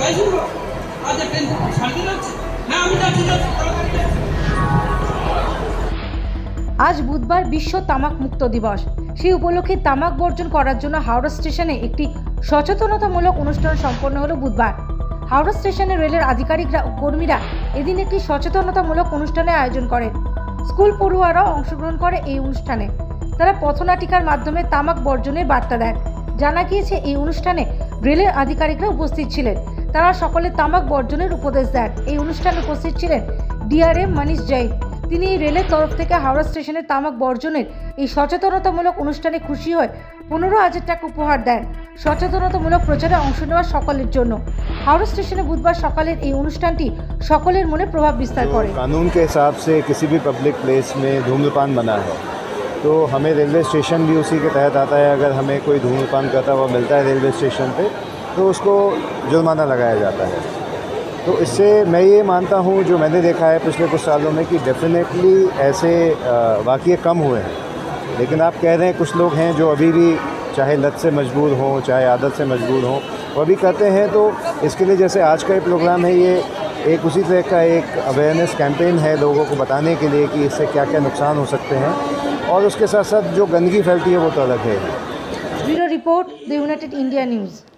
আজ বুধবার বিশ্ব তামাক মুক্ত দিবস। সেই উপলক্ষে তামাক বর্জন করার জন্য হাওড়া স্টেশনে একটি সচেতনতামূলক অনুষ্ঠান সম্পন্ন হলো বুধবার। হাওড়া স্টেশনে রেলের আধিকারিকরা ও কর্মীরা এদিন একটি সচেতনতামূলক অনুষ্ঠানের আয়োজন করেন। স্কুল পড়ুয়ারাও অংশগ্রহণ করে এই অনুষ্ঠানে। তারা পথনাটিকার মাধ্যমে তামাক বর্জনের বার্তা দেন। জানা গিয়েছে এই অনুষ্ঠানে রেলের আধিকারিকরা উপস্থিত ছিলেন। তারা সকলে তামাক বর্জনের উপদেশ দেন। এই অনুষ্ঠানে উপস্থিত ছিলেন ডিআরএম মনীষ জৈন। তিনি রেলের তরফ থেকে হাওড়া স্টেশনে তামাক বর্জনের এই সচেতনতামূলক অনুষ্ঠানে খুশি হয়ে 15,000 টাকা উপহার দেন সচেতনতামূলক প্রচারে অংশ নেওয়া সকলের জন্য। হাওড়া স্টেশনে বুধবার সকালের এই অনুষ্ঠানটি সকলের মনে প্রভাব বিস্তার করে। कानून के हिसाब से किसी भी पब्लिक प्लेस में धूम्रपान मना है, तो हमें रेलवे स्टेशन भी उसी के तहत आता है। अगर हमें कोई धूम्रपान करता हुआ मिलता है रेलवे स्टेशन पे, तो उसको जुर्माना लगाया जाता है। तो इससे मैं ये मानता हूँ, जो मैंने देखा है पिछले कुछ सालों में, कि डेफिनेटली ऐसे वाक़ये कम हुए हैं। लेकिन आप कह रहे हैं कुछ लोग हैं जो अभी भी चाहे लत से मजबूर हों, चाहे आदत से मजबूर हों, वो अभी करते हैं। तो इसके लिए जैसे आज का ये प्रोग्राम है, ये एक उसी तरह का एक अवेयरनेस कैंपेन है लोगों को बताने के लिए कि इससे क्या क्या नुकसान हो सकते हैं, और उसके साथ साथ जो गंदगी फैलती है वो तो अलग है। Bureau report, the united India news.